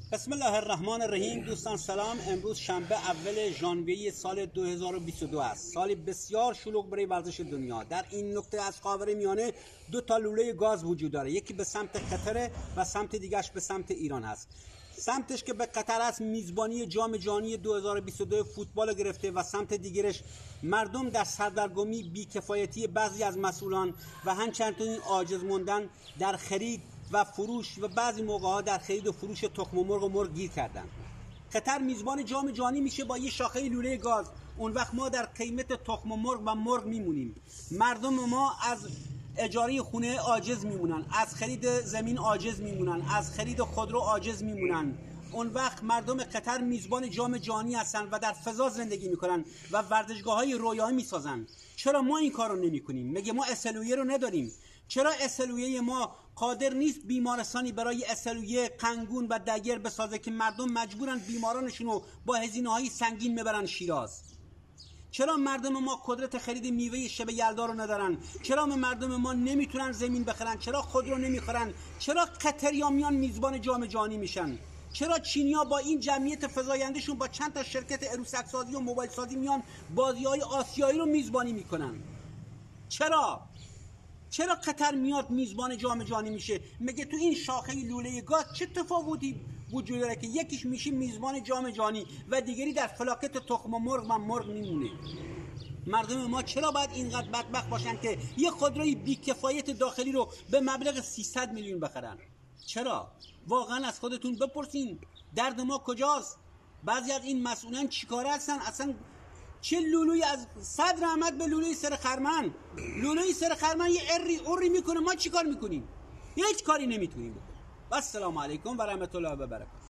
بسم الله الرحمن الرحیم. دوستان سلام. امروز شنبه اول ژانویه سال 2022 است. سالی بسیار شلوغ برای ورزش دنیا. در این نقطه از خاورمیانه دو تا لوله گاز وجود داره، یکی به سمت قطر و سمت دیگرش به سمت ایران هست. سمتش که به قطر است میزبانی جام جهانی 2022 فوتبال گرفته و سمت دیگرش مردم در سردرگمی، بیکفایتی بعضی از مسئولان و همچنین عاجز موندن در خرید و فروش و بعضی موقع‌ها در خرید و فروش تخم مرغ و مرغ گیر کردن. قطر میزبان جام جهانی میشه با یه شاخه لوله گاز. اون وقت ما در قیمت تخم مرغ و مرغ میمونیم. مردم ما از اجاره خونه عاجز میمونن، از خرید زمین عاجز میمونن، از خرید خودرو عاجز میمونن. اون وقت مردم قطر میزبان جام جهانی هستن و در فضا زندگی میکنن و ورزشگاه‌های رویایی میسازن. چرا ما این کارو نمیکنیم؟ مگه ما اسلویه رو نداریم؟ چرا اسلویه ما قادر نیست بیمارستانی برای اسلویه، قنگون و دگر بسازه که مردم مجبورن بیمارانشون رو با هزینه‌های سنگین ببرن شیراز؟ چرا مردم ما قدرت خرید میوه شب یلدا رو ندارن؟ چرا مردم ما نمیتونن زمین بخرن؟ چرا خودرو نمیخرن؟ چرا قطریا میان میزبان جام جهانی میشن؟ چرا چینیا با این جمعیت فزایندهشون با چند تا شرکت عروسک سازی و موبایل سازی میان بازی‌های آسیایی رو میزبانی میکنن؟ چرا قطر میاد میزبان جام جهانی میشه؟ مگه تو این شاخه لوله گاز چه تفاوتی وجود داره که یکیش میشه میزبان جام جهانی و دیگری در فلاکت تخم مرغ و مرغ میمونه؟ مردم ما چرا باید اینقدر بدبخت باشن که یه خودروی بیکفایت داخلی رو به مبلغ 300 میلیون بخرن؟ چرا؟ واقعا از خودتون بپرسین درد ما کجاست؟ بعضی از این مسئولان چیکاره هستن؟ اصلا چه لولوی از صد رحمت به لولوی سر خرمن. لولوی سر خرمن یه اوری میکنه، ما چیکار میکنیم؟ هیچ کاری نمیتونیم بکنیم. و السلام علیکم و رحمت الله و برکاته.